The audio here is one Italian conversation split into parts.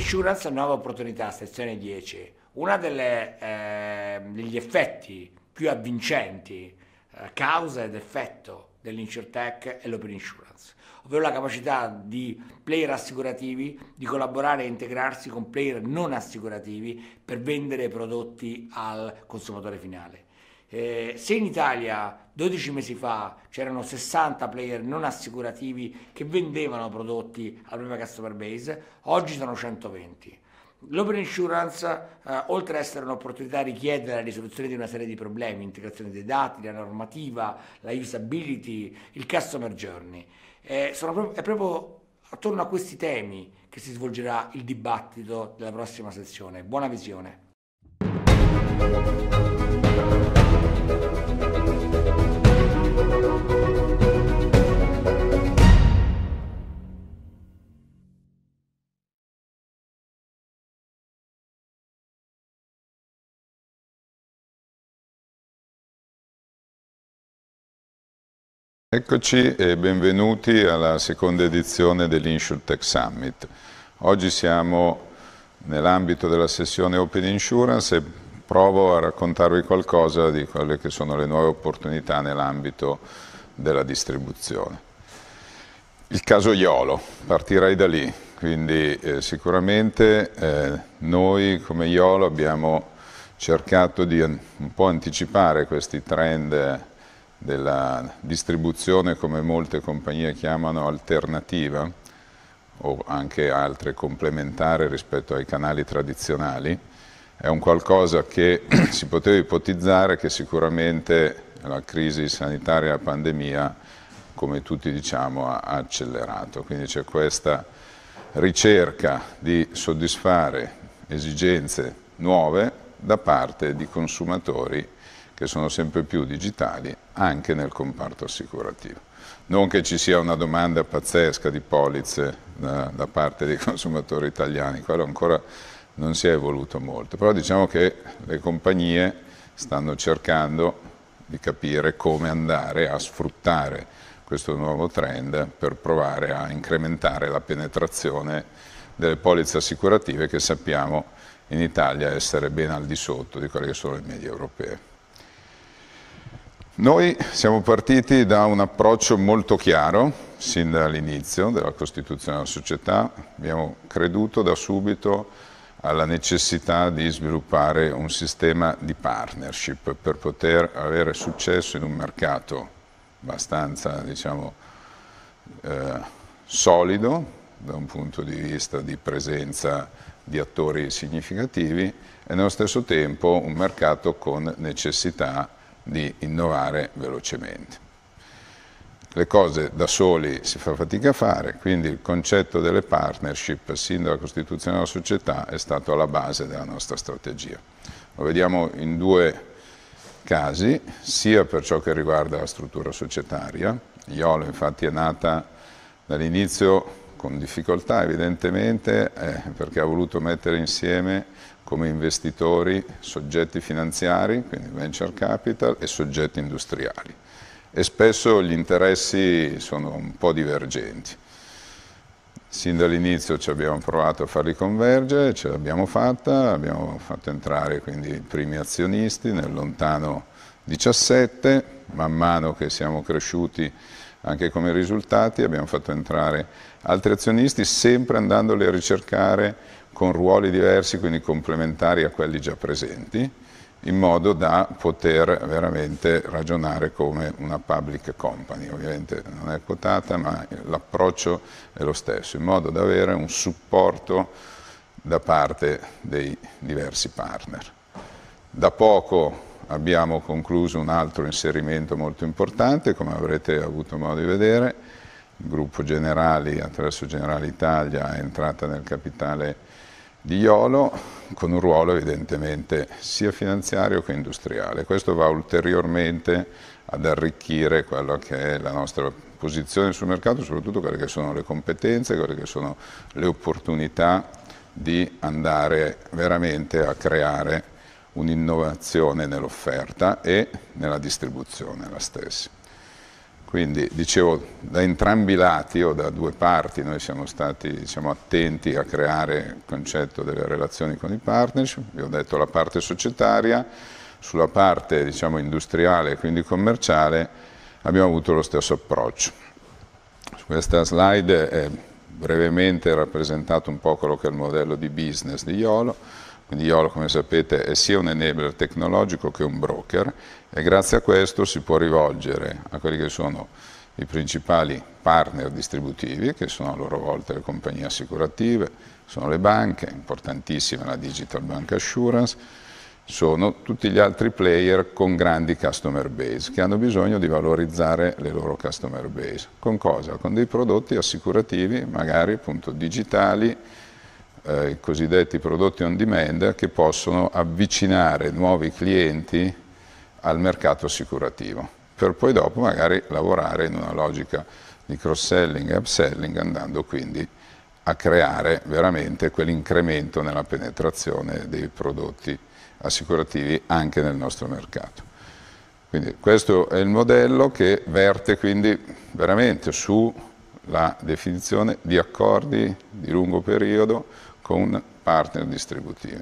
Insurance, nuova opportunità, sezione 10. Uno degli effetti più avvincenti, causa ed effetto dell'InsurTech è l'Open Insurance, ovvero la capacità di player assicurativi di collaborare e integrarsi con player non assicurativi per vendere prodotti al consumatore finale. Se in Italia 12 mesi fa c'erano 60 player non assicurativi che vendevano prodotti alla propria customer base, oggi sono 120. L'Open Insurance, oltre ad essere un'opportunità, richiede la risoluzione di una serie di problemi, integrazione dei dati, la normativa, la usability, il customer journey. È proprio attorno a questi temi che si svolgerà il dibattito della prossima sessione. Buona visione. Eccoci e benvenuti alla seconda edizione dell'InsurTech Summit. Oggi siamo nell'ambito della sessione Open Insurance e provo a raccontarvi qualcosa di quelle che sono le nuove opportunità nell'ambito della distribuzione. Il caso Iolo, partirei da lì, quindi sicuramente noi come Iolo abbiamo cercato di un po' anticipare questi trend della distribuzione, come molte compagnie chiamano, alternativa o anche altre complementari rispetto ai canali tradizionali. È un qualcosa che si poteva ipotizzare, che sicuramente la crisi sanitaria e la pandemia, come tutti diciamo, ha accelerato. Quindi c'è questa ricerca di soddisfare esigenze nuove da parte di consumatori che sono sempre più digitali anche nel comparto assicurativo. Non che ci sia una domanda pazzesca di polizze da parte dei consumatori italiani, quello ancora non si è evoluto molto, però diciamo che le compagnie stanno cercando di capire come andare a sfruttare questo nuovo trend per provare a incrementare la penetrazione delle polizze assicurative, che sappiamo in Italia essere ben al di sotto di quelle che sono le medie europee. Noi siamo partiti da un approccio molto chiaro, sin dall'inizio della costituzione della società. Abbiamo creduto da subito alla necessità di sviluppare un sistema di partnership per poter avere successo in un mercato abbastanza, diciamo, solido da un punto di vista di presenza di attori significativi e nello stesso tempo un mercato con necessità di innovare velocemente. Le cose da soli si fa fatica a fare, quindi il concetto delle partnership sin dalla costituzione della società è stato alla base della nostra strategia. Lo vediamo in due casi, sia per ciò che riguarda la struttura societaria. Iolo infatti è nata dall'inizio con difficoltà evidentemente, perché ha voluto mettere insieme come investitori soggetti finanziari, quindi venture capital, e soggetti industriali. E spesso gli interessi sono un po' divergenti. Sin dall'inizio ci abbiamo provato a farli convergere, ce l'abbiamo fatta, abbiamo fatto entrare quindi i primi azionisti nel lontano 17, man mano che siamo cresciuti anche come risultati abbiamo fatto entrare altri azionisti, sempre andandoli a ricercare con ruoli diversi, quindi complementari a quelli già presenti, in modo da poter veramente ragionare come una public company. Ovviamente non è quotata, ma l'approccio è lo stesso, in modo da avere un supporto da parte dei diversi partner. Da poco abbiamo concluso un altro inserimento molto importante, come avrete avuto modo di vedere. Il gruppo Generali, attraverso Generali Italia, è entrata nel capitale di Iolo, con un ruolo evidentemente sia finanziario che industriale. Questo va ulteriormente ad arricchire quello che è la nostra posizione sul mercato, soprattutto quelle che sono le competenze, quelle che sono le opportunità di andare veramente a creare un'innovazione nell'offerta e nella distribuzione la stessa. Quindi, dicevo, da entrambi i lati o da due parti noi siamo stati, diciamo, attenti a creare il concetto delle relazioni con i partnership. Vi ho detto la parte societaria, sulla parte, diciamo, industriale e quindi commerciale abbiamo avuto lo stesso approccio. Su questa slide è brevemente rappresentato un po' quello che è il modello di business di Iolo. Quindi Iolo, come sapete, è sia un enabler tecnologico che un broker, e grazie a questo si può rivolgere a quelli che sono i principali partner distributivi, che sono a loro volta le compagnie assicurative, sono le banche, importantissima la Digital Bank Assurance, sono tutti gli altri player con grandi customer base, che hanno bisogno di valorizzare le loro customer base. Con cosa? Con dei prodotti assicurativi, magari appunto digitali, i cosiddetti prodotti on demand, che possono avvicinare nuovi clienti al mercato assicurativo, per poi dopo magari lavorare in una logica di cross-selling e upselling, andando quindi a creare veramente quell'incremento nella penetrazione dei prodotti assicurativi anche nel nostro mercato. Quindi questo è il modello che verte quindi veramente sulla definizione di accordi di lungo periodo con partner distributivi.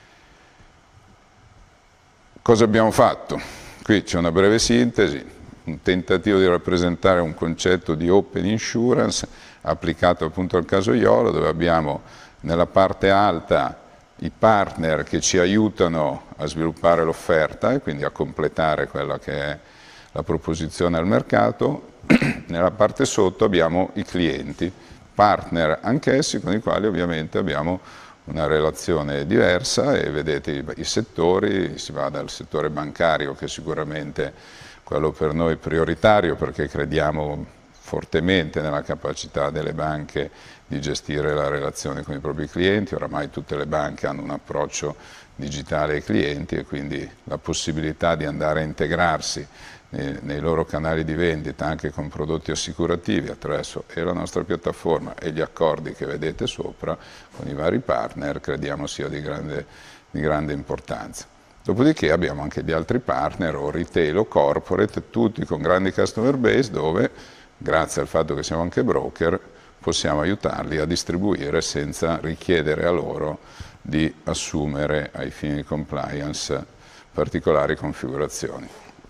Cosa abbiamo fatto? Qui c'è una breve sintesi, un tentativo di rappresentare un concetto di open insurance applicato appunto al caso Iolo, dove abbiamo nella parte alta i partner che ci aiutano a sviluppare l'offerta e quindi a completare quella che è la proposizione al mercato. Nella parte sotto abbiamo i clienti, partner anch'essi, con i quali ovviamente abbiamo una relazione diversa, e vedete i settori, si va dal settore bancario, che è sicuramente quello per noi prioritario, perché crediamo fortemente nella capacità delle banche di gestire la relazione con i propri clienti. Oramai tutte le banche hanno un approccio digitale ai clienti, e quindi la possibilità di andare a integrarsi nei loro canali di vendita anche con prodotti assicurativi attraverso e la nostra piattaforma e gli accordi che vedete sopra con i vari partner, crediamo sia di grande importanza. Dopodiché abbiamo anche gli altri partner o retail o corporate, tutti con grandi customer base, dove grazie al fatto che siamo anche broker possiamo aiutarli a distribuire senza richiedere a loro di assumere ai fini di compliance particolari configurazioni.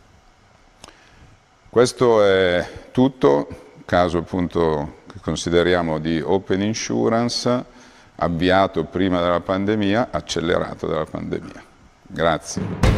Questo è tutto, caso appunto che consideriamo di open insurance, avviato prima della pandemia, accelerato dalla pandemia. Grazie.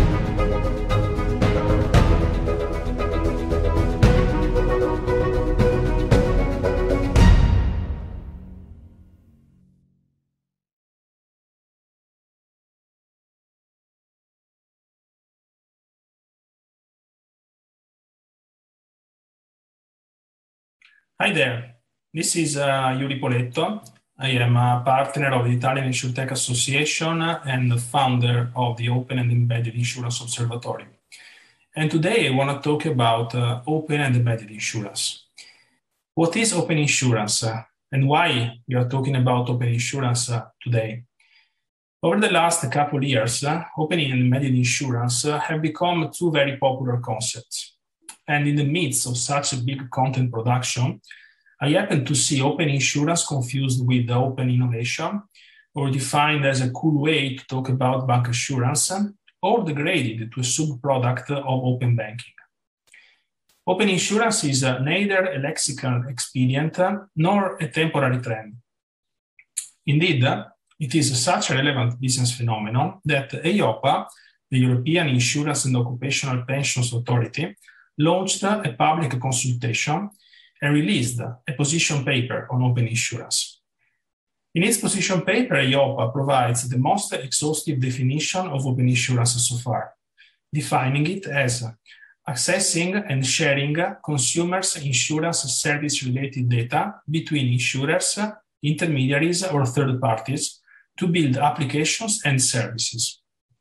Hi there, this is Yuri Poletto. I am a partner of the Italian InsurTech Association and the founder of the Open and Embedded Insurance Observatory. And today I want to talk about open and embedded insurance. What is open insurance and why we are talking about open insurance today? Over the last couple of years, open and embedded insurance have become two very popular concepts. And in the midst of such a big content production, I happen to see open insurance confused with open innovation, or defined as a cool way to talk about bank assurance, or degraded to a sub-product of open banking. Open insurance is neither a lexical expedient nor a temporary trend. Indeed, it is such a relevant business phenomenon that EIOPA, the European Insurance and Occupational Pensions Authority, launched a public consultation and released a position paper on open insurance. In its position paper, EIOPA provides the most exhaustive definition of open insurance so far, defining it as accessing and sharing consumers' insurance service-related data between insurers, intermediaries, or third parties to build applications and services.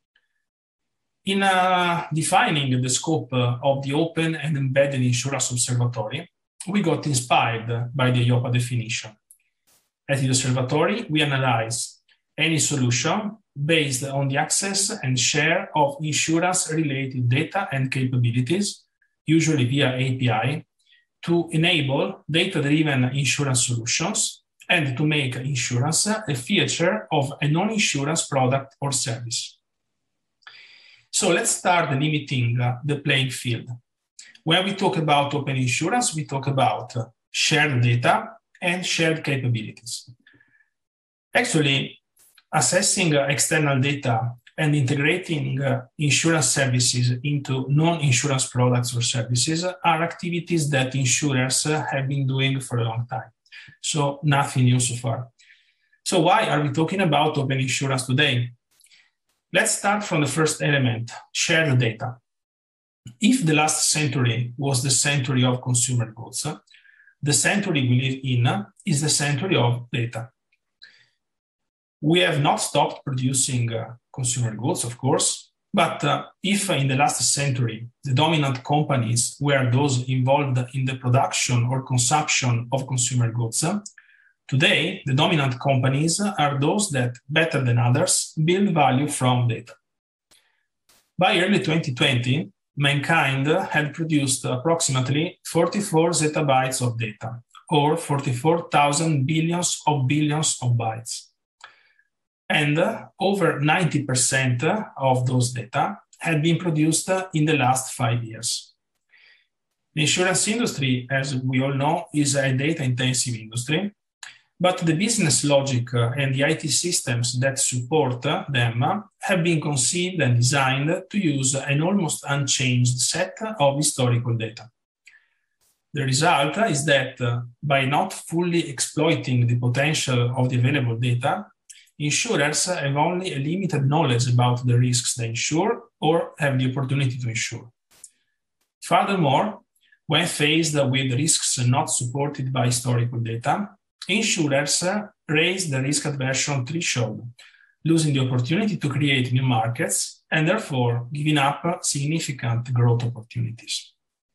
In defining the scope of the Open and Embedded Insurance Observatory, we got inspired by the EIOPA definition. At the observatory, we analyze any solution based on the access and share of insurance-related data and capabilities, usually via API, to enable data-driven insurance solutions and to make insurance a feature of a non-insurance product or service. So let's start limiting the playing field. When we talk about open insurance, we talk about shared data and shared capabilities. Actually, assessing external data and integrating insurance services into non-insurance products or services are activities that insurers have been doing for a long time. So nothing new so far. So why are we talking about open insurance today? Let's start from the first element, shared data. If the last century was the century of consumer goods, the century we live in is the century of data. We have not stopped producing consumer goods, of course, but if in the last century, the dominant companies were those involved in the production or consumption of consumer goods, today, the dominant companies are those that, better than others, build value from data. By early 2020, mankind had produced approximately 44 zettabytes of data, or 44,000 billions of bytes. And over 90% of those data had been produced in the last 5 years. The insurance industry, as we all know, is a data-intensive industry, but the business logic and the IT systems that support them have been conceived and designed to use an almost unchanged set of historical data. The result is that by not fully exploiting the potential of the available data, insurers have only a limited knowledge about the risks they insure or have the opportunity to insure. Furthermore, when faced with risks not supported by historical data, insurers raise the risk aversion threshold, losing the opportunity to create new markets and therefore giving up significant growth opportunities.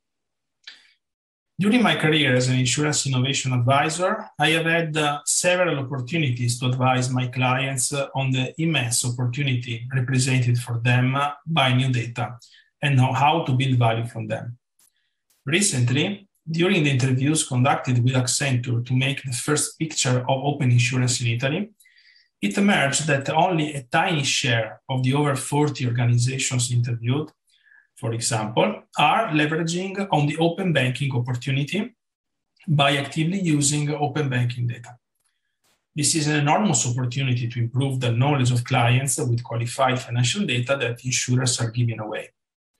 During my career as an insurance innovation advisor, I have had several opportunities to advise my clients on the immense opportunity represented for them by new data and know how to build value from them. Recently, during the interviews conducted with Accenture to make the first picture of open insurance in Italy, it emerged that only a tiny share of the over 40 organizations interviewed, for example, are leveraging on the open banking opportunity by actively using open banking data. This is an enormous opportunity to improve the knowledge of clients with qualified financial data that insurers are giving away.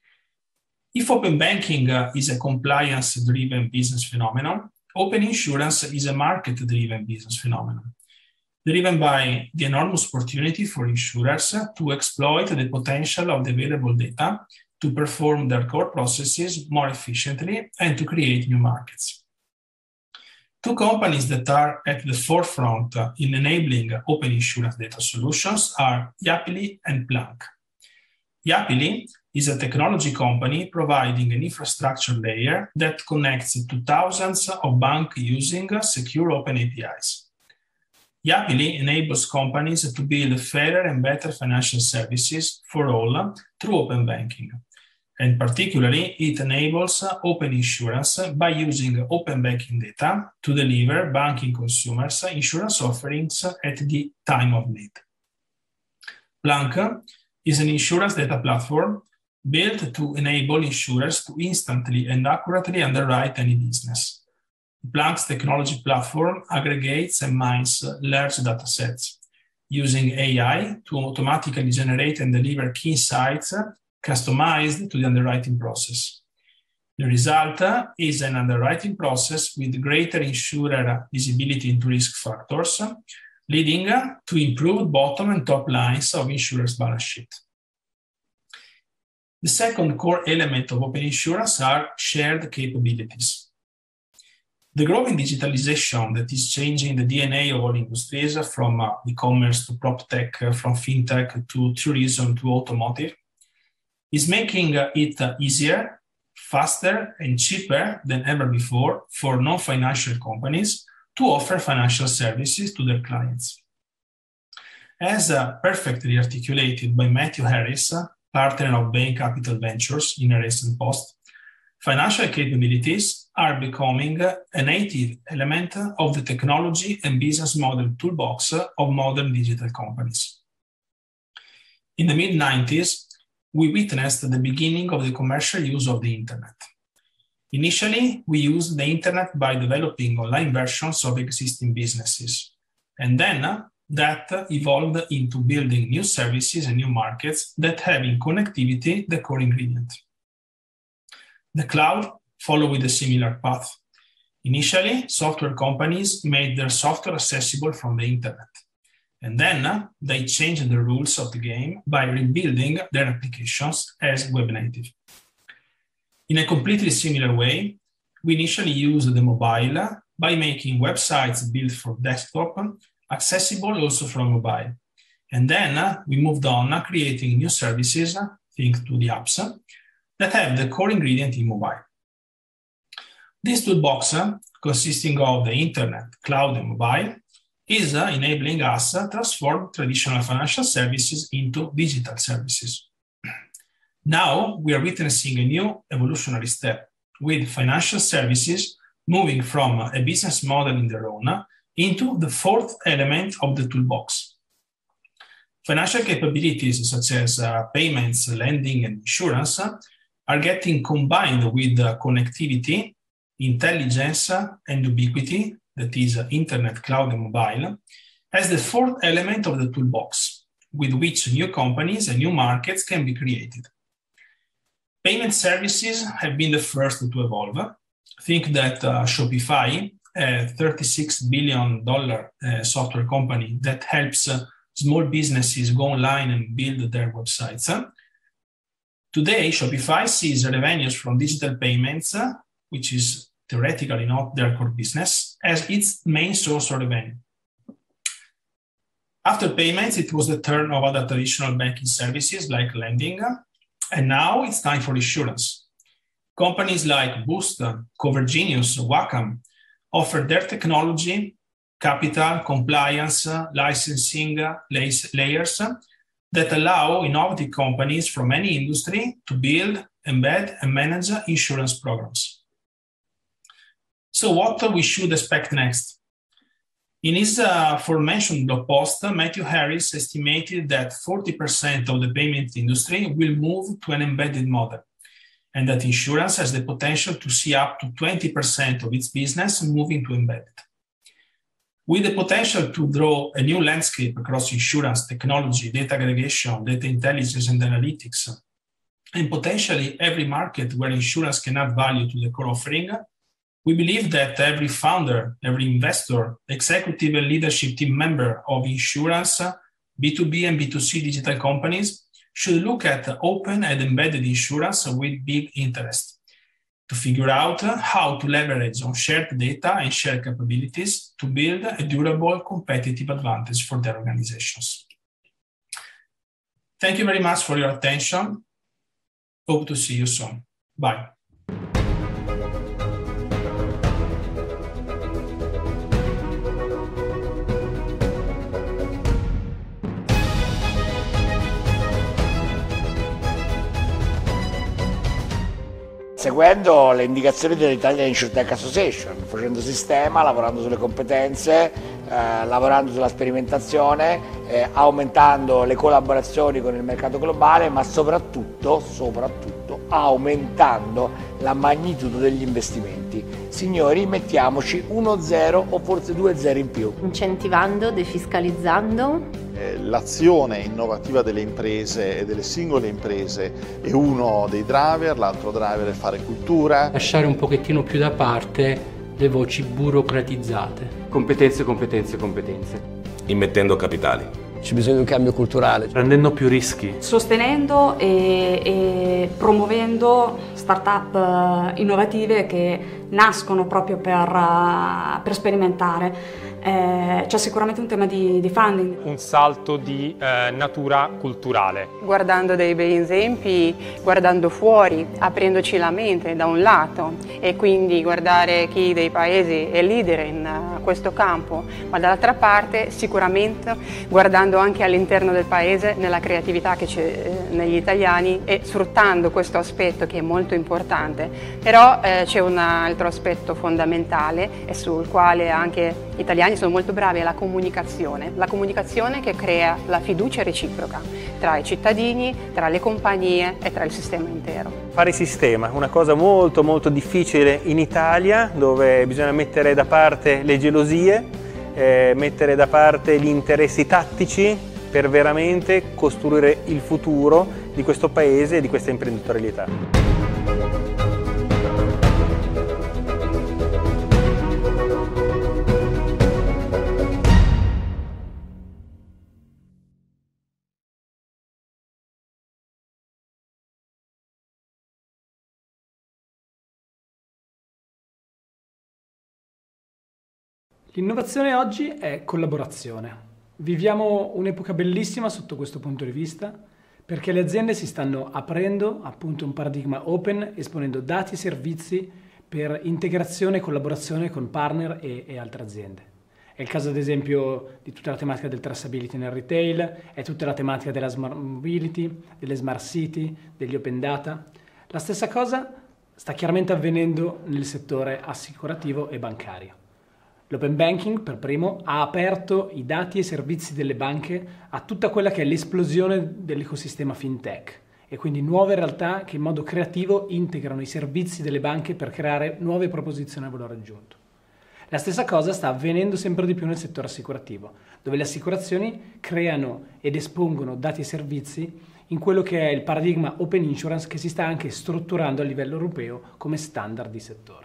If open banking is a compliance-driven business phenomenon, open insurance is a market-driven business phenomenon, driven by the enormous opportunity for insurers to exploit the potential of the available data to perform their core processes more efficiently and to create new markets. Two companies that are at the forefront in enabling open insurance data solutions are Yapily and Planck. Yapily is a technology company providing an infrastructure layer that connects to thousands of banks using secure open APIs. Yapily enables companies to build fairer and better financial services for all through open banking. And particularly, it enables open insurance by using open banking data to deliver banking consumers insurance offerings at the time of need. Planck is an insurance data platform built to enable insurers to instantly and accurately underwrite any business. Planck's technology platform aggregates and mines large data sets using AI to automatically generate and deliver key insights customized to the underwriting process. The result is an underwriting process with greater insurer visibility into risk factors, leading to improved bottom and top lines of insurers' balance sheet. The second core element of open insurance are shared capabilities. The growing digitalization that is changing the DNA of all industries, from e-commerce to prop tech, from fintech to tourism to automotive, is making it easier, faster, and cheaper than ever before for non-financial companies to offer financial services to their clients. As perfectly articulated by Matthew Harris, partner of Bain Capital Ventures, in a recent post, financial capabilities are becoming a native element of the technology and business model toolbox of modern digital companies. In the mid-90s, we witnessed the beginning of the commercial use of the internet. Initially, we used the internet by developing online versions of existing businesses, and then that evolved into building new services and new markets that have in connectivity the core ingredient. The cloud followed with a similar path. Initially, software companies made their software accessible from the internet, and then they changed the rules of the game by rebuilding their applications as web native. In a completely similar way, we initially used the mobile by making websites built for desktop accessible also from mobile. And then we moved on creating new services, think to the apps, that have the core ingredient in mobile. This toolbox, consisting of the internet, cloud, and mobile, is enabling us to transform traditional financial services into digital services. Now we are witnessing a new evolutionary step, with financial services moving from a business model in their own into the fourth element of the toolbox. Financial capabilities such as payments, lending, and insurance are getting combined with connectivity, intelligence, and ubiquity, that is internet, cloud, and mobile, as the fourth element of the toolbox, with which new companies and new markets can be created. Payment services have been the first to evolve. Think that Shopify, a $36 billion software company that helps small businesses go online and build their websites. Today, Shopify sees revenues from digital payments, which is theoretically not their core business, as its main source of revenue. After payments, it was the turn of other traditional banking services like lending, and now it's time for insurance. Companies like Boost, Covergenius, Wacom offer their technology, capital, compliance, licensing layers that allow innovative companies from any industry to build, embed, and manage insurance programs. So what we should expect next? In his aforementioned blog post, Matthew Harris estimated that 40% of the payment industry will move to an embedded model, and that insurance has the potential to see up to 20% of its business moving to embedded. With the potential to draw a new landscape across insurance, technology, data aggregation, data intelligence, and analytics, and potentially every market where insurance can add value to the core offering, we believe that every founder, every investor, executive and leadership team member of insurance, B2B and B2C digital companies should look at open and embedded insurance with big interest to figure out how to leverage on shared data and shared capabilities to build a durable competitive advantage for their organizations. Thank you very much for your attention. Hope to see you soon. Bye. Seguendo le indicazioni dell'Italia Insurtech Association, facendo sistema, lavorando sulle competenze, lavorando sulla sperimentazione, aumentando le collaborazioni con il mercato globale, ma soprattutto aumentando la magnitudo degli investimenti. Signori, mettiamoci 1-0 o forse 2-0 in più. Incentivando, defiscalizzando. L'azione innovativa delle imprese e delle singole imprese è uno dei driver, l'altro driver è fare cultura. Lasciare un pochettino più da parte le voci burocratizzate. Competenze. Immettendo capitali. C'è bisogno di un cambio culturale. Prendendo più rischi. Sostenendo e promuovendo start-up innovative che nascono proprio per sperimentare. c'è sicuramente un tema di funding. Un salto di natura culturale. Guardando dei bei esempi, guardando fuori, aprendoci la mente da un lato e quindi guardare chi dei paesi è leader in questo campo, ma dall'altra parte sicuramente guardando anche all'interno del paese nella creatività che c'è negli italiani e sfruttando questo aspetto che è molto importante. Però c'è un altro aspetto fondamentale e sul quale anche gli italiani sono molto bravi, è la comunicazione che crea la fiducia reciproca tra i cittadini, tra le compagnie e tra il sistema intero. Fare sistema, una cosa molto molto difficile in Italia, dove bisogna mettere da parte le gelosie, mettere da parte gli interessi tattici per veramente costruire il futuro di questo paese e di questa imprenditorialità. L'innovazione oggi è collaborazione. Viviamo un'epoca bellissima sotto questo punto di vista, perché le aziende si stanno aprendo appunto un paradigma open, esponendo dati e servizi per integrazione e collaborazione con partner e altre aziende. È il caso ad esempio di tutta la tematica del traceability nel retail, è tutta la tematica della smart mobility, delle smart city, degli open data. La stessa cosa sta chiaramente avvenendo nel settore assicurativo e bancario. L'open banking, per primo, ha aperto i dati e i servizi delle banche a tutta quella che è l'esplosione dell'ecosistema fintech e quindi nuove realtà che in modo creativo integrano i servizi delle banche per creare nuove proposizioni a valore aggiunto. La stessa cosa sta avvenendo sempre di più nel settore assicurativo, dove le assicurazioni creano ed espongono dati e servizi in quello che è il paradigma open insurance che si sta anche strutturando a livello europeo come standard di settore.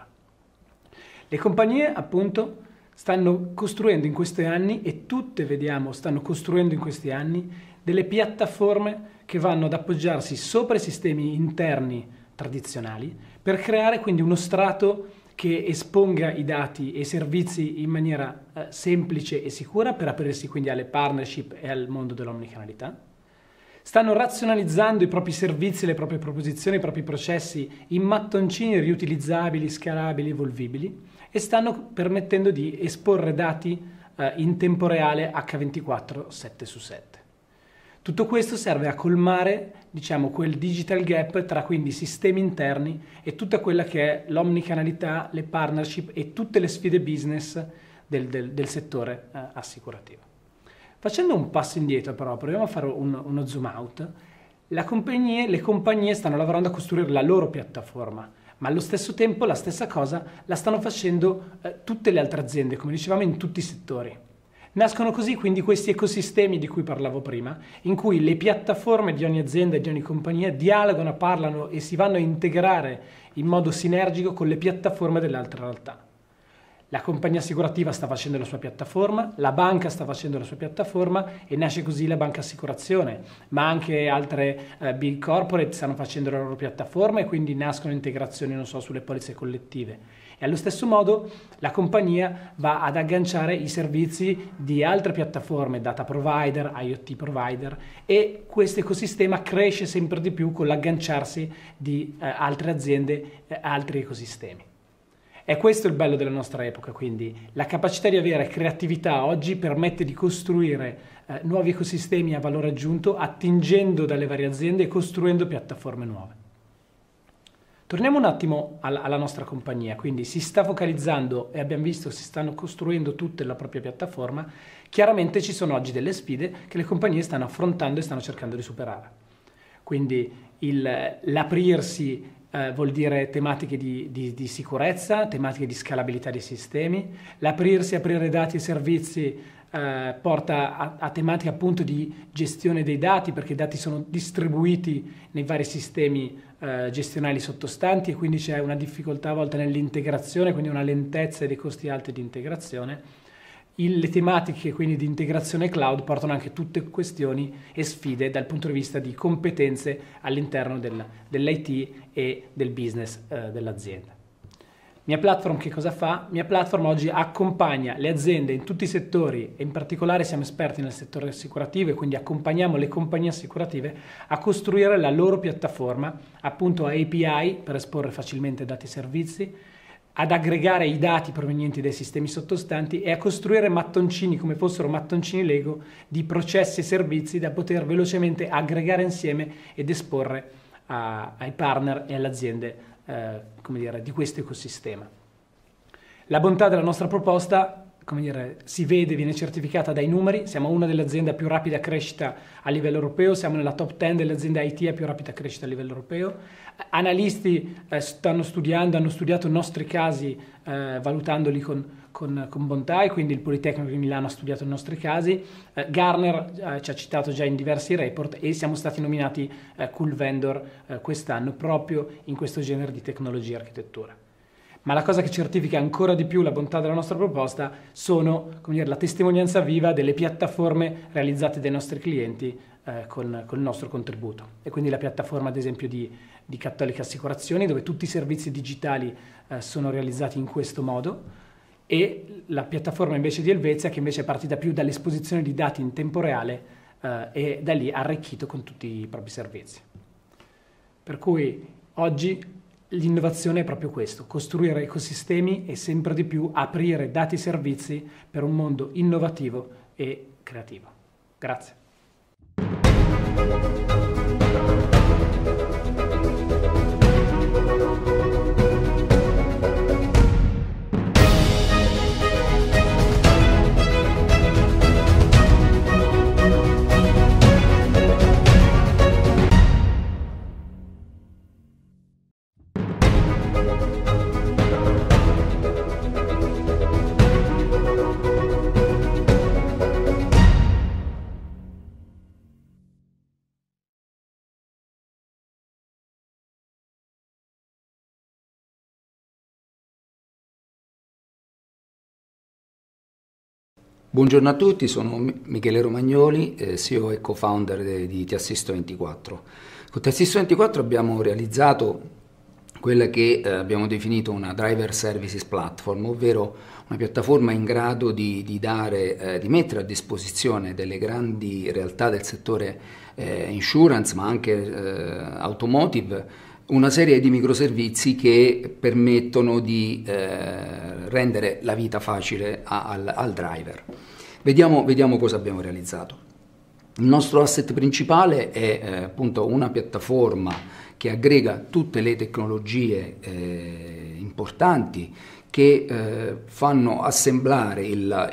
Le compagnie, appunto, stanno costruendo in questi anni, e tutte vediamo stanno costruendo in questi anni, delle piattaforme che vanno ad appoggiarsi sopra i sistemi interni tradizionali per creare quindi uno strato che esponga i dati e i servizi in maniera semplice e sicura per aprirsi quindi alle partnership e al mondo dell'omnicanalità. Stanno razionalizzando i propri servizi, le proprie proposizioni, i propri processi in mattoncini riutilizzabili, scalabili, evolvibili, e stanno permettendo di esporre dati in tempo reale H24, 7 su 7. Tutto questo serve a colmare, diciamo, quel digital gap tra quindi i sistemi interni e tutta quella che è l'omnicanalità, le partnership e tutte le sfide business del settore assicurativo. Facendo un passo indietro però, proviamo a fare uno zoom out. Le compagnie stanno lavorando a costruire la loro piattaforma, ma allo stesso tempo la stessa cosa la stanno facendo tutte le altre aziende, come dicevamo, in tutti i settori. Nascono così quindi questi ecosistemi di cui parlavo prima, in cui le piattaforme di ogni azienda e di ogni compagnia dialogano, parlano e si vanno a integrare in modo sinergico con le piattaforme delle altre realtà. La compagnia assicurativa sta facendo la sua piattaforma, la banca sta facendo la sua piattaforma e nasce così la banca assicurazione, ma anche altre big corporate stanno facendo la loro piattaforma e quindi nascono integrazioni, non so, sulle polizze collettive. E allo stesso modo la compagnia va ad agganciare i servizi di altre piattaforme, data provider, IoT provider, e questo ecosistema cresce sempre di più con l'agganciarsi di altre aziende, altri ecosistemi. E questo è il bello della nostra epoca, quindi la capacità di avere creatività oggi permette di costruire nuovi ecosistemi a valore aggiunto, attingendo dalle varie aziende e costruendo piattaforme nuove. Torniamo un attimo alla nostra compagnia, quindi si sta focalizzando e abbiamo visto si stanno costruendo tutte la propria piattaforma. Chiaramente ci sono oggi delle sfide che le compagnie stanno affrontando e stanno cercando di superare. Quindi l'aprirsi vuol dire tematiche di sicurezza, tematiche di scalabilità dei sistemi, l'aprirsi, aprire dati e servizi porta a tematiche appunto di gestione dei dati, perché i dati sono distribuiti nei vari sistemi gestionali sottostanti e quindi c'è una difficoltà a volte nell'integrazione, quindi una lentezza e dei costi alti di integrazione. Le tematiche quindi di integrazione cloud portano anche tutte questioni e sfide dal punto di vista di competenze all'interno dell'IT e del business dell'azienda. Mia Platform che cosa fa? Mia Platform oggi accompagna le aziende in tutti i settori e in particolare siamo esperti nel settore assicurativo e quindi accompagniamo le compagnie assicurative a costruire la loro piattaforma, appunto a API per esporre facilmente dati e servizi, ad aggregare i dati provenienti dai sistemi sottostanti e a costruire mattoncini come fossero mattoncini Lego di processi e servizi da poter velocemente aggregare insieme ed esporre ai partner e alle aziende come dire, di questo ecosistema. La bontà della nostra proposta, come dire, si vede, viene certificata dai numeri. Siamo una delle aziende a più rapida crescita a livello europeo, siamo nella top 10 delle aziende IT a più rapida crescita a livello europeo. Analisti stanno studiando, hanno studiato i nostri casi valutandoli con bontà, e quindi il Politecnico di Milano ha studiato i nostri casi. Gartner ci ha citato già in diversi report e siamo stati nominati Cool Vendor quest'anno proprio in questo genere di tecnologia e architettura. Ma la cosa che certifica ancora di più la bontà della nostra proposta sono, come dire, la testimonianza viva delle piattaforme realizzate dai nostri clienti con il nostro contributo. E quindi la piattaforma, ad esempio, di Cattolica Assicurazioni, dove tutti i servizi digitali sono realizzati in questo modo, e la piattaforma invece di Helvetia, che invece è partita più dall'esposizione di dati in tempo reale e da lì arricchito con tutti i propri servizi. Per cui oggi l'innovazione è proprio questo: costruire ecosistemi e sempre di più aprire dati e servizi per un mondo innovativo e creativo. Grazie. Buongiorno a tutti, sono Michele Romagnoli, CEO e co-founder di T-Assist24. Con T-Assist24 abbiamo realizzato quella che abbiamo definito una Driver Services Platform, ovvero una piattaforma in grado di mettere a disposizione delle grandi realtà del settore insurance, ma anche automotive, una serie di microservizi che permettono di rendere la vita facile al driver. Vediamo cosa abbiamo realizzato. Il nostro asset principale è appunto una piattaforma che aggrega tutte le tecnologie importanti che fanno assemblare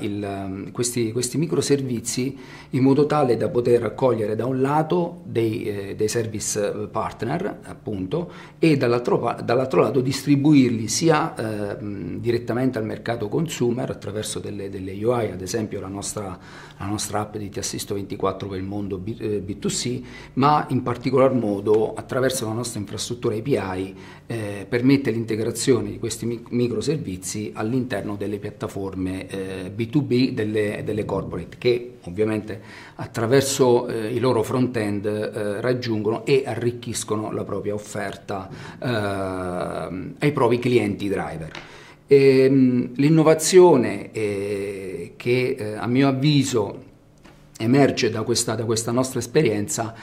questi microservizi in modo tale da poter raccogliere da un lato dei service partner, appunto, e dall'altro lato distribuirli sia direttamente al mercato consumer attraverso delle UI, ad esempio la nostra app di T-Assist24 per il mondo B2C, ma in particolar modo attraverso la nostra infrastruttura API permette l'integrazione di questi microservizi all'interno delle piattaforme B2B delle corporate, che ovviamente attraverso i loro front-end raggiungono e arricchiscono la propria offerta ai propri clienti driver. L'innovazione che a mio avviso emerge da questa nostra esperienza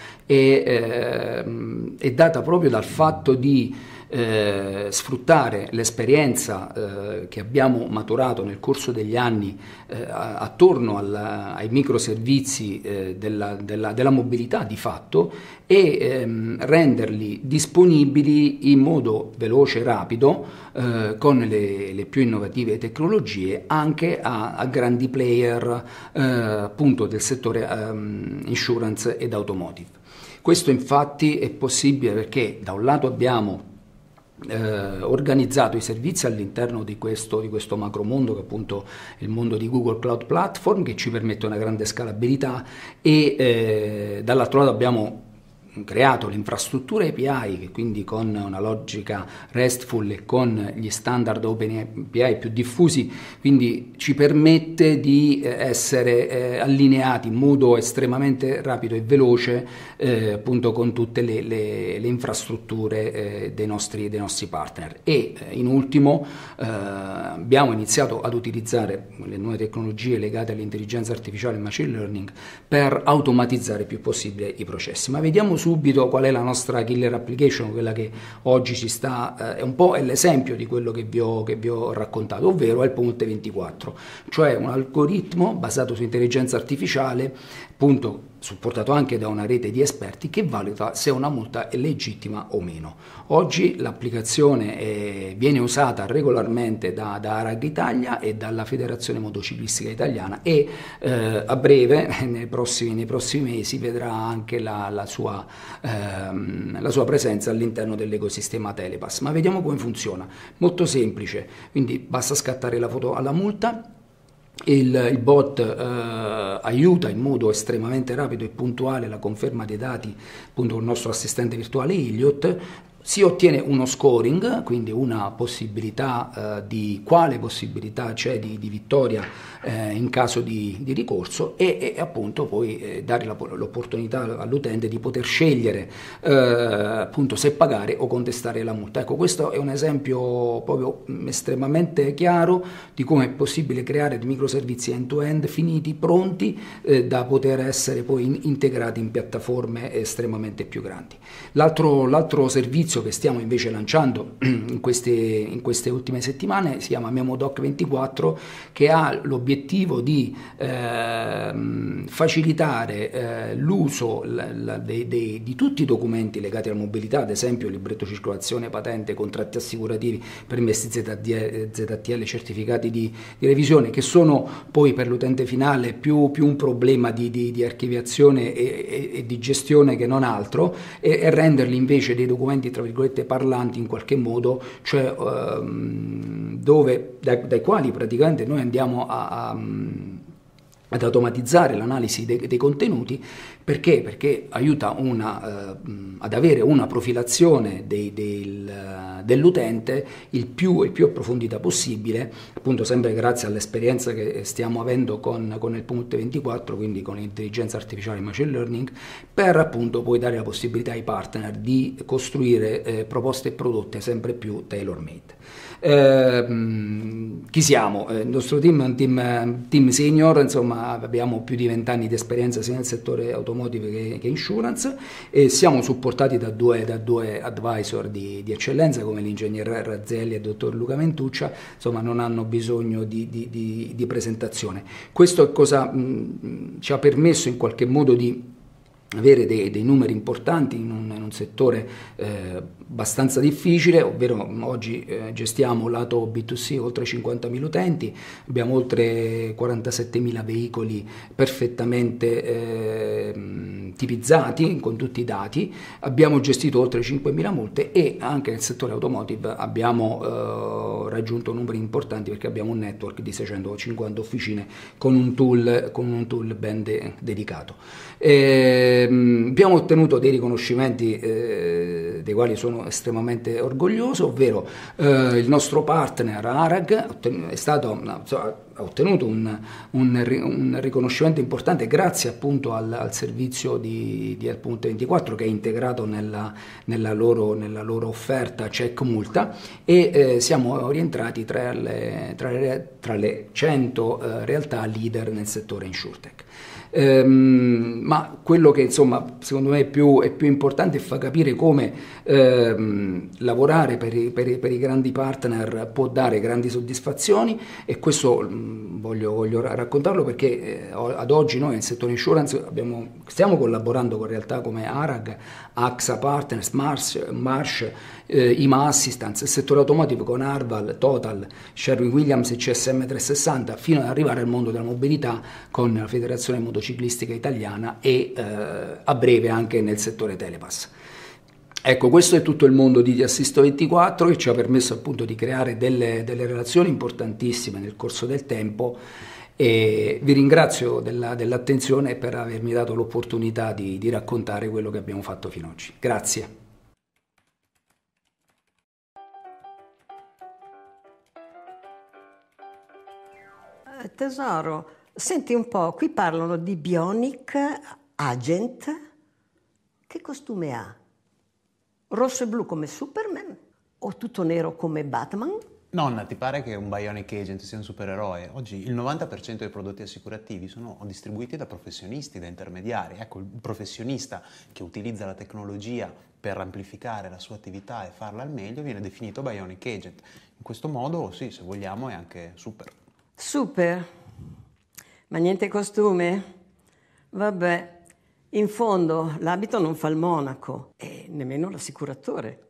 è data proprio dal fatto di sfruttare l'esperienza che abbiamo maturato nel corso degli anni attorno ai microservizi della mobilità di fatto e renderli disponibili in modo veloce e rapido con le più innovative tecnologie anche a grandi player appunto del settore insurance ed automotive. Questo infatti è possibile perché da un lato abbiamo organizzato i servizi all'interno di questo macromondo che appunto è il mondo di Google Cloud Platform, che ci permette una grande scalabilità, e dall'altro lato abbiamo creato l'infrastruttura API, che quindi con una logica RESTful e con gli standard OpenAPI più diffusi, quindi ci permette di essere allineati in modo estremamente rapido e veloce appunto con tutte le infrastrutture dei nostri partner. E in ultimo abbiamo iniziato ad utilizzare le nuove tecnologie legate all'intelligenza artificiale e machine learning per automatizzare il più possibile i processi. Ma vediamo subito qual è la nostra killer application, quella che oggi ci sta, è un po' l'esempio di quello che vi ho raccontato, ovvero è il Ponte 24, cioè un algoritmo basato su intelligenza artificiale, appunto supportato anche da una rete di esperti che valuta se una multa è legittima o meno. Oggi l'applicazione viene usata regolarmente da ARAG Italia e dalla Federazione Motociclistica Italiana e a breve, nei prossimi mesi, vedrà anche la sua presenza all'interno dell'ecosistema Telepass. Ma vediamo come funziona. Molto semplice, quindi basta scattare la foto alla multa. Il bot aiuta in modo estremamente rapido e puntuale la conferma dei dati, appunto con il nostro assistente virtuale Elliot. Si ottiene uno scoring, quindi una possibilità di quale possibilità c'è di vittoria in caso di ricorso e appunto poi dare l'opportunità all'utente di poter scegliere appunto se pagare o contestare la multa. Ecco, questo è un esempio proprio estremamente chiaro di come è possibile creare dei microservizi end-to-end finiti, pronti da poter essere poi integrati in piattaforme estremamente più grandi. L'altro servizio che stiamo invece lanciando in queste ultime settimane si chiama MemoDoc24, che ha l'obiettivo di facilitare l'uso di tutti i documenti legati alla mobilità, ad esempio libretto circolazione, patente, contratti assicurativi, permessi ZTL, certificati di revisione, che sono poi per l'utente finale più un problema di archiviazione e di gestione che non altro, e renderli invece dei documenti tra virgolette parlanti in qualche modo, cioè dai quali praticamente noi andiamo ad automatizzare l'analisi dei contenuti. Perché aiuta ad avere una profilazione dell'utente il più approfondita possibile, appunto sempre grazie all'esperienza che stiamo avendo con il Ponte 24, quindi con l'intelligenza artificiale e machine learning, per appunto poi dare la possibilità ai partner di costruire proposte e prodotti sempre più tailor made. Chi siamo? Il nostro team è un team senior, insomma abbiamo più di 20 anni di esperienza sia nel settore automotive che insurance, e siamo supportati da due advisor di eccellenza come l'ingegner Razzelli e il dottor Luca Ventuccia, insomma non hanno bisogno di presentazione. Questo è cosa ci ha permesso in qualche modo di avere dei numeri importanti in un settore abbastanza difficile, ovvero oggi gestiamo lato B2C oltre 50.000 utenti, abbiamo oltre 47.000 veicoli perfettamente tipizzati con tutti i dati, abbiamo gestito oltre 5.000 multe e anche nel settore automotive abbiamo raggiunto numeri importanti, perché abbiamo un network di 650 officine con un tool ben dedicato. Abbiamo ottenuto dei riconoscimenti dei quali sono estremamente orgoglioso, ovvero il nostro partner ARAG ha ottenuto un riconoscimento importante grazie appunto al servizio di Ponte 24, che è integrato nella loro offerta check multa, e siamo rientrati tra le 100 realtà leader nel settore InsurTech. Ma quello che insomma secondo me è più importante e fa capire come lavorare per i grandi partner può dare grandi soddisfazioni, e questo voglio raccontarlo perché ad oggi noi nel settore insurance stiamo collaborando con realtà come ARAG, AXA Partners, Marsh, IMA Assistance, il settore automotive con Arval, Total, Sherwin-Williams e CSM 360, fino ad arrivare al mondo della mobilità con la Federazione Motociclistica Italiana e a breve anche nel settore Telepass. Ecco, questo è tutto il mondo di T-Assist24, che ci ha permesso appunto di creare delle relazioni importantissime nel corso del tempo, E vi ringrazio dell'attenzione e per avermi dato l'opportunità di raccontare quello che abbiamo fatto fino ad oggi. Grazie. Tesoro, senti un po', qui parlano di Bionic Agent. Che costume ha? Rosso e blu come Superman o tutto nero come Batman? Nonna, ti pare che un Bionic Agent sia un supereroe? Oggi il 90% dei prodotti assicurativi sono distribuiti da professionisti, da intermediari. Ecco, il professionista che utilizza la tecnologia per amplificare la sua attività e farla al meglio viene definito Bionic Agent. In questo modo, sì, se vogliamo, è anche super. Super? Ma niente costume? Vabbè, in fondo l'abito non fa il monaco e nemmeno l'assicuratore.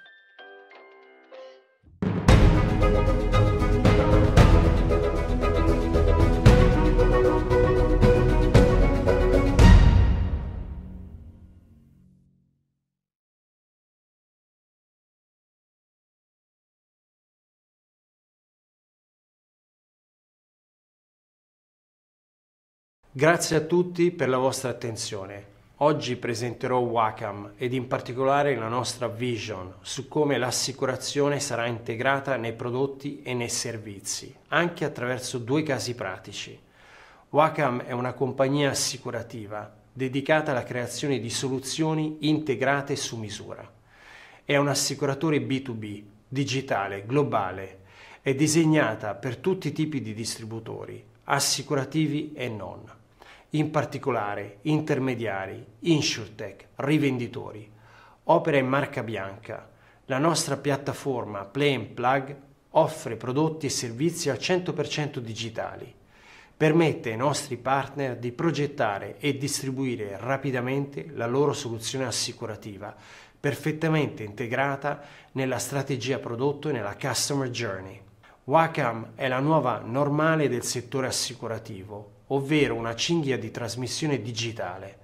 Grazie a tutti per la vostra attenzione. Oggi presenterò Wacom ed in particolare la nostra vision su come l'assicurazione sarà integrata nei prodotti e nei servizi, anche attraverso 2 casi pratici. Wacom è una compagnia assicurativa dedicata alla creazione di soluzioni integrate su misura. È un assicuratore B2B, digitale, globale. È disegnata per tutti i tipi di distributori, assicurativi e non. In particolare intermediari, insurtech, rivenditori. Opera in marca bianca. La nostra piattaforma Play and Plug offre prodotti e servizi al 100% digitali. Permette ai nostri partner di progettare e distribuire rapidamente la loro soluzione assicurativa, perfettamente integrata nella strategia prodotto e nella customer journey. Wacom è la nuova normale del settore assicurativo, ovvero una cinghia di trasmissione digitale.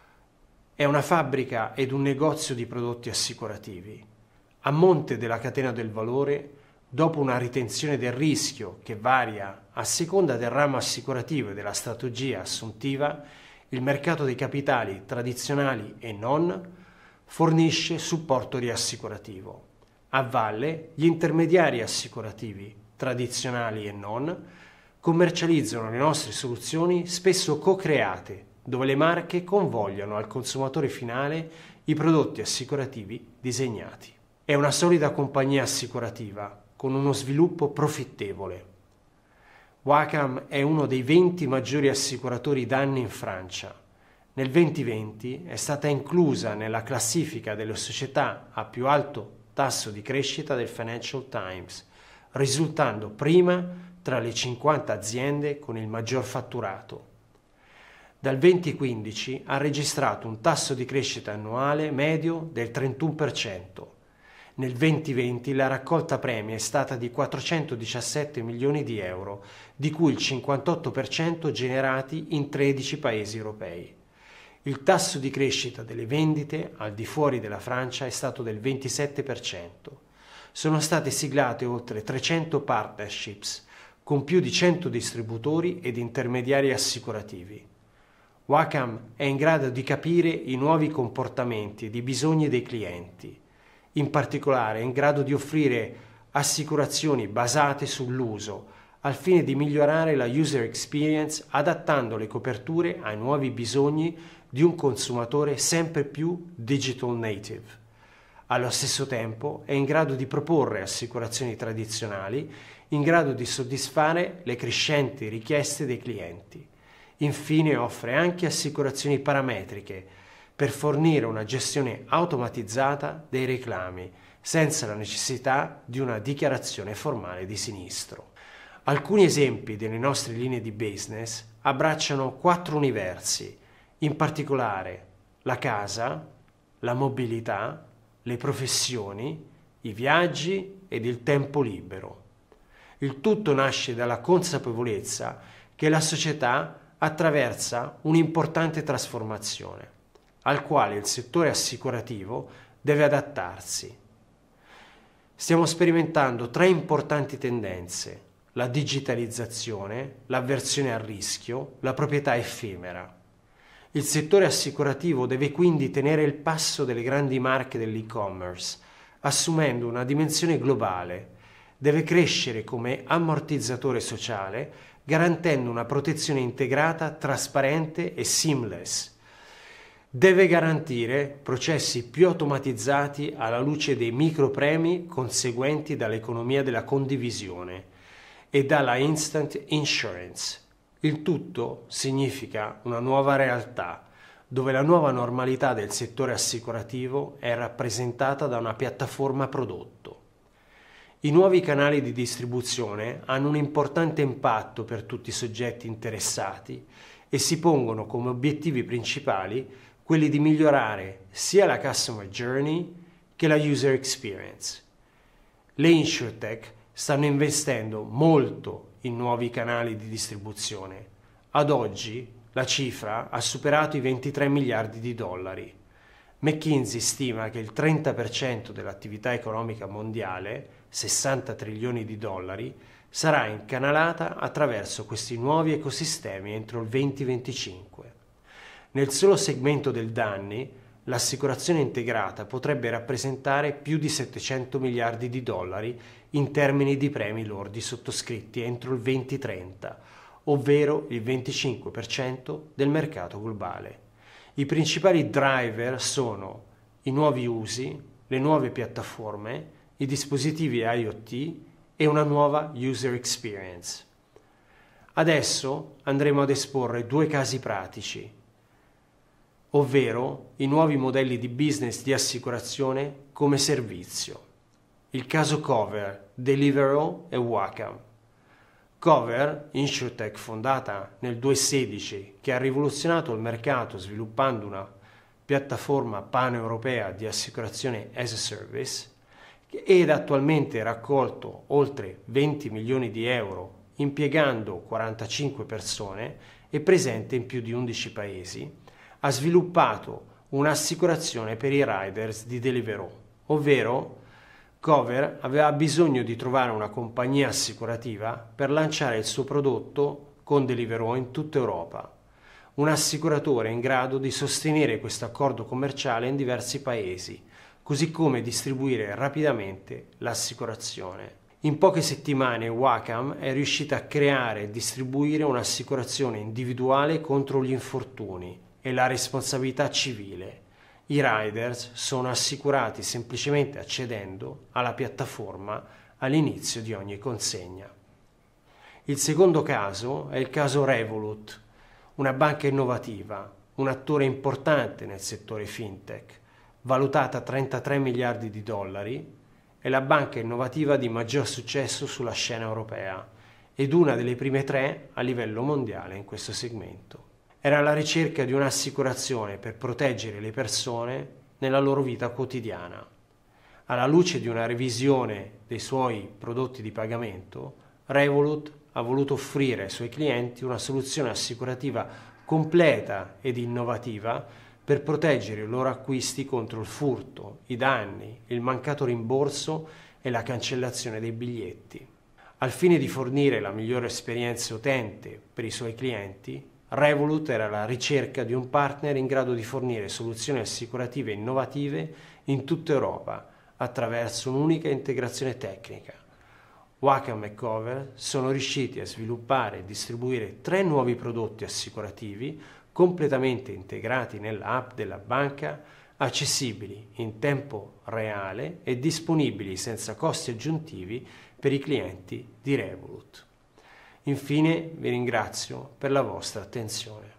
È una fabbrica ed un negozio di prodotti assicurativi. A monte della catena del valore, dopo una ritenzione del rischio che varia a seconda del ramo assicurativo e della strategia assuntiva, il mercato dei capitali tradizionali e non fornisce supporto riassicurativo. A valle, gli intermediari assicurativi tradizionali e non commercializzano le nostre soluzioni spesso co-create, dove le marche convogliano al consumatore finale i prodotti assicurativi disegnati. È una solida compagnia assicurativa con uno sviluppo profittevole. Wacom è uno dei 20 maggiori assicuratori danni in Francia. Nel 2020 è stata inclusa nella classifica delle società a più alto tasso di crescita del Financial Times, risultando prima tra le 50 aziende con il maggior fatturato. Dal 2015 ha registrato un tasso di crescita annuale medio del 31%. Nel 2020 la raccolta premi è stata di 417 milioni di euro, di cui il 58% generati in 13 paesi europei. Il tasso di crescita delle vendite al di fuori della Francia è stato del 27%. Sono state siglate oltre 300 partnerships con più di 100 distributori ed intermediari assicurativi. Wacom è in grado di capire i nuovi comportamenti ed i bisogni dei clienti. In particolare è in grado di offrire assicurazioni basate sull'uso, al fine di migliorare la user experience adattando le coperture ai nuovi bisogni di un consumatore sempre più digital native. Allo stesso tempo è in grado di proporre assicurazioni tradizionali in grado di soddisfare le crescenti richieste dei clienti. Infine offre anche assicurazioni parametriche per fornire una gestione automatizzata dei reclami senza la necessità di una dichiarazione formale di sinistro. Alcuni esempi delle nostre linee di business abbracciano 4 universi, in particolare la casa, la mobilità, le professioni, i viaggi ed il tempo libero. Il tutto nasce dalla consapevolezza che la società attraversa un'importante trasformazione, al quale il settore assicurativo deve adattarsi. Stiamo sperimentando 3 importanti tendenze: la digitalizzazione, l'avversione al rischio, la proprietà effimera. Il settore assicurativo deve quindi tenere il passo delle grandi marche dell'e-commerce, assumendo una dimensione globale. Deve crescere come ammortizzatore sociale, garantendo una protezione integrata, trasparente e seamless. Deve garantire processi più automatizzati alla luce dei micropremi conseguenti dall'economia della condivisione e dalla instant insurance. Il tutto significa una nuova realtà, dove la nuova normalità del settore assicurativo è rappresentata da una piattaforma prodotto. I nuovi canali di distribuzione hanno un importante impatto per tutti i soggetti interessati e si pongono come obiettivi principali quelli di migliorare sia la customer journey che la user experience. Le InsurTech stanno investendo molto in nuovi canali di distribuzione. Ad oggi la cifra ha superato i 23 miliardi di dollari. McKinsey stima che il 30% dell'attività economica mondiale, 60 trilioni di dollari, sarà incanalata attraverso questi nuovi ecosistemi entro il 2025. Nel solo segmento del danni, l'assicurazione integrata potrebbe rappresentare più di 700 miliardi di dollari in termini di premi lordi sottoscritti entro il 2030, ovvero il 25% del mercato globale. I principali driver sono i nuovi usi, le nuove piattaforme, i dispositivi IoT e una nuova user experience. Adesso andremo ad esporre due casi pratici, ovvero i nuovi modelli di business di assicurazione come servizio. Il caso Cover, Deliveroo e Wacom. Cover, InsurTech fondata nel 2016, che ha rivoluzionato il mercato sviluppando una piattaforma paneuropea di assicurazione as a service, ed attualmente raccolto oltre 20 milioni di euro impiegando 45 persone e presente in più di 11 paesi, ha sviluppato un'assicurazione per i riders di Deliveroo, ovvero Cover aveva bisogno di trovare una compagnia assicurativa per lanciare il suo prodotto con Deliveroo in tutta Europa, un assicuratore in grado di sostenere questo accordo commerciale in diversi paesi, così come distribuire rapidamente l'assicurazione. In poche settimane Wacom è riuscita a creare e distribuire un'assicurazione individuale contro gli infortuni e la responsabilità civile. I riders sono assicurati semplicemente accedendo alla piattaforma all'inizio di ogni consegna. Il secondo caso è il caso Revolut, una banca innovativa, un attore importante nel settore fintech, valutata a 33 miliardi di dollari, è la banca innovativa di maggior successo sulla scena europea ed una delle prime 3 a livello mondiale in questo segmento. Era alla ricerca di un'assicurazione per proteggere le persone nella loro vita quotidiana. Alla luce di una revisione dei suoi prodotti di pagamento, Revolut ha voluto offrire ai suoi clienti una soluzione assicurativa completa ed innovativa per proteggere i loro acquisti contro il furto, i danni, il mancato rimborso e la cancellazione dei biglietti. Al fine di fornire la migliore esperienza utente per i suoi clienti, Revolut era alla ricerca di un partner in grado di fornire soluzioni assicurative innovative in tutta Europa attraverso un'unica integrazione tecnica. Wacom e Cover sono riusciti a sviluppare e distribuire 3 nuovi prodotti assicurativi completamente integrati nell'app della banca, accessibili in tempo reale e disponibili senza costi aggiuntivi per i clienti di Revolut. Infine vi ringrazio per la vostra attenzione.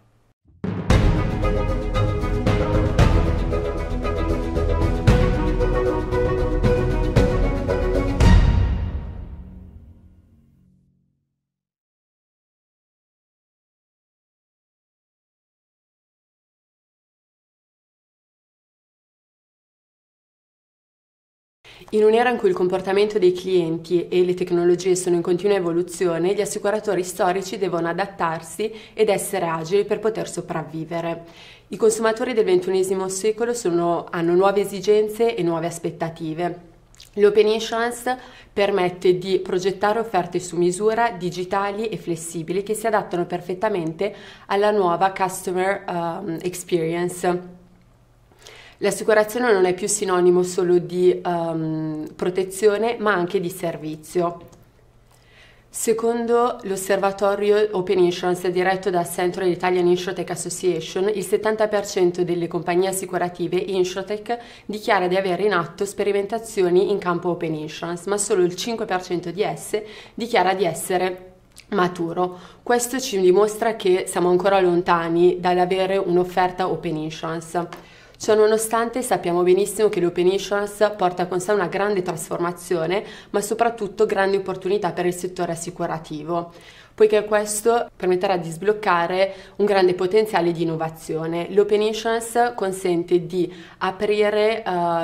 In un'era in cui il comportamento dei clienti e le tecnologie sono in continua evoluzione, gli assicuratori storici devono adattarsi ed essere agili per poter sopravvivere. I consumatori del XXI secolo hanno nuove esigenze e nuove aspettative. L'Open Insurance permette di progettare offerte su misura, digitali e flessibili che si adattano perfettamente alla nuova customer experience. L'assicurazione non è più sinonimo solo di protezione, ma anche di servizio. Secondo l'osservatorio Open Insurance diretto da Central Italian Insurtech Association, il 70% delle compagnie assicurative Insurtech dichiara di avere in atto sperimentazioni in campo Open Insurance, ma solo il 5% di esse dichiara di essere maturo. Questo ci dimostra che siamo ancora lontani dall'avere un'offerta Open Insurance. Ciò nonostante sappiamo benissimo che l'Open Insurance porta con sé una grande trasformazione, ma soprattutto grandi opportunità per il settore assicurativo, poiché questo permetterà di sbloccare un grande potenziale di innovazione. L'Open Insurance consente di aprire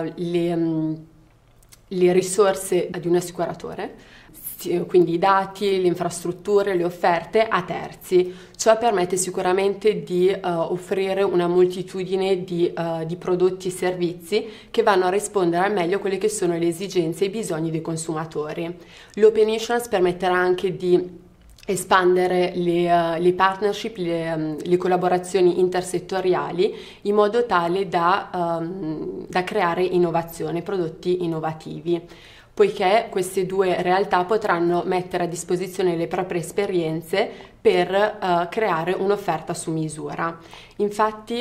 le risorse di un assicuratore, quindi i dati, le infrastrutture, le offerte a terzi. Ciò permette sicuramente di offrire una moltitudine di prodotti e servizi che vanno a rispondere al meglio a quelle che sono le esigenze e i bisogni dei consumatori. L'Open Insurance permetterà anche di espandere le partnership, le collaborazioni intersettoriali in modo tale da creare innovazione, prodotti innovativi, poiché queste due realtà potranno mettere a disposizione le proprie esperienze per creare un'offerta su misura. Infatti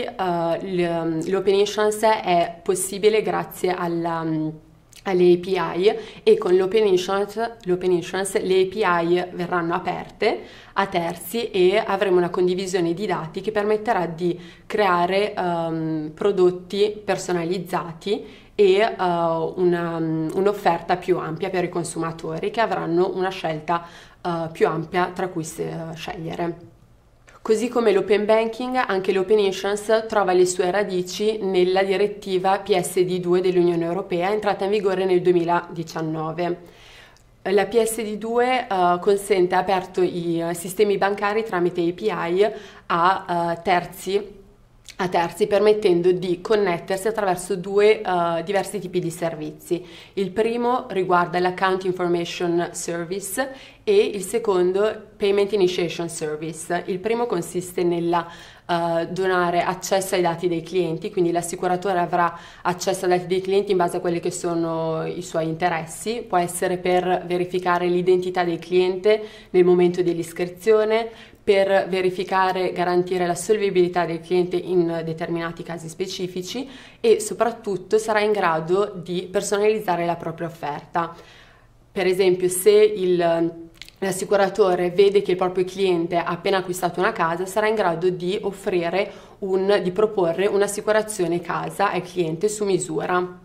l'Open Insurance è possibile grazie alle API, e con l'Open Insurance le API verranno aperte a terzi e avremo una condivisione di dati che permetterà di creare prodotti personalizzati e un'offerta più ampia per i consumatori, che avranno una scelta più ampia tra cui scegliere. Così come l'Open Banking, anche l'Open Insurance trova le sue radici nella direttiva PSD2 dell'Unione Europea, entrata in vigore nel 2019. La PSD2 consente aperto i sistemi bancari tramite API a terzi, permettendo di connettersi attraverso due diversi tipi di servizi. Il primo riguarda l'Account Information Service e il secondo Payment Initiation Service. Il primo consiste nella donare accesso ai dati dei clienti, quindi l'assicuratore avrà accesso ai dati dei clienti in base a quelli che sono i suoi interessi. Può essere per verificare l'identità del cliente nel momento dell'iscrizione, per verificare e garantire la solvibilità del cliente in determinati casi specifici, e soprattutto sarà in grado di personalizzare la propria offerta. Per esempio, se l'assicuratore vede che il proprio cliente ha appena acquistato una casa, sarà in grado di proporre un'assicurazione casa al cliente su misura.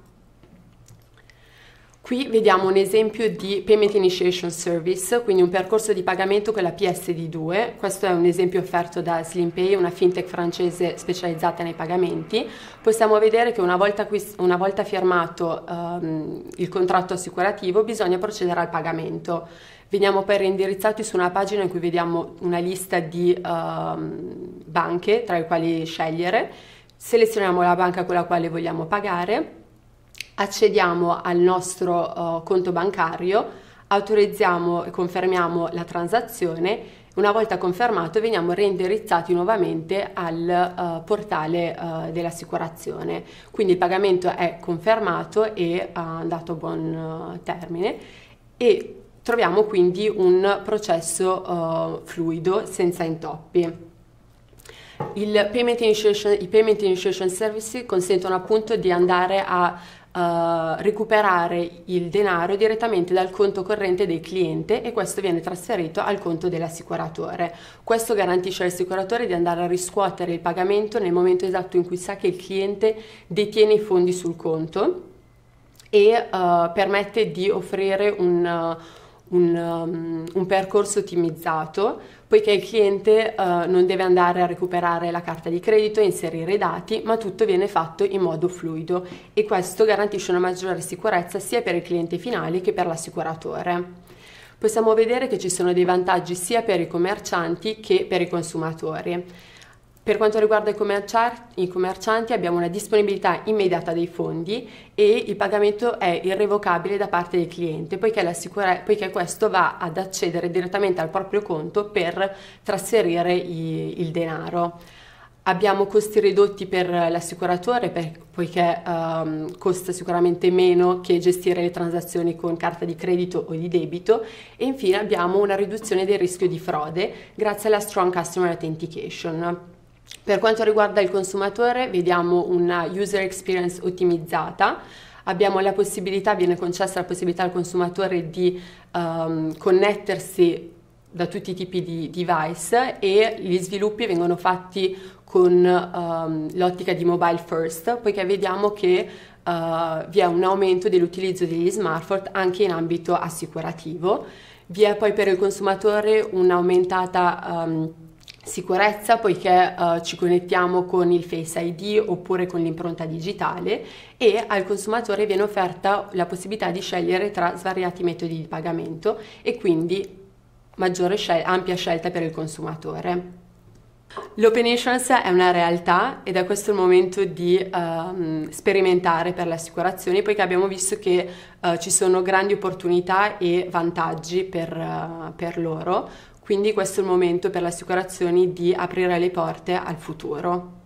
Qui vediamo un esempio di Payment Initiation Service, quindi un percorso di pagamento con la PSD2. Questo è un esempio offerto da SlimPay, una fintech francese specializzata nei pagamenti. Possiamo vedere che una volta firmato il contratto assicurativo bisogna procedere al pagamento. Veniamo poi reindirizzati su una pagina in cui vediamo una lista di banche tra le quali scegliere. Selezioniamo la banca con la quale vogliamo pagare, accediamo al nostro conto bancario, autorizziamo e confermiamo la transazione. Una volta confermato veniamo reindirizzati nuovamente al portale dell'assicurazione. Quindi il pagamento è confermato e andato a buon termine, e troviamo quindi un processo fluido, senza intoppi. I Payment Initiation Services consentono appunto di andare a recuperare il denaro direttamente dal conto corrente del cliente, e questo viene trasferito al conto dell'assicuratore. Questo garantisce all'assicuratore di andare a riscuotere il pagamento nel momento esatto in cui sa che il cliente detiene i fondi sul conto, e permette di offrire un percorso ottimizzato, poiché il cliente non deve andare a recuperare la carta di credito e inserire i dati, ma tutto viene fatto in modo fluido, e questo garantisce una maggiore sicurezza sia per il cliente finale che per l'assicuratore. Possiamo vedere che ci sono dei vantaggi sia per i commercianti che per i consumatori. Per quanto riguarda i commercianti abbiamo una disponibilità immediata dei fondi e il pagamento è irrevocabile da parte del cliente, poiché questo va ad accedere direttamente al proprio conto per trasferire il denaro. Abbiamo costi ridotti per l'assicuratore poiché costa sicuramente meno che gestire le transazioni con carta di credito o di debito, e infine abbiamo una riduzione del rischio di frode grazie alla Strong Customer Authentication. Per quanto riguarda il consumatore vediamo una user experience ottimizzata. Abbiamo la possibilità, viene concessa la possibilità al consumatore di connettersi da tutti i tipi di device, e gli sviluppi vengono fatti con l'ottica di mobile first, poiché vediamo che vi è un aumento dell'utilizzo degli smartphone anche in ambito assicurativo. Vi è poi per il consumatore un'aumentata sicurezza, poiché ci connettiamo con il Face ID oppure con l'impronta digitale, e al consumatore viene offerta la possibilità di scegliere tra svariati metodi di pagamento e quindi ampia scelta per il consumatore. L'Open Insurance è una realtà ed è questo il momento di sperimentare per le assicurazioni, poiché abbiamo visto che ci sono grandi opportunità e vantaggi per loro, quindi questo è il momento per le assicurazioni di aprire le porte al futuro.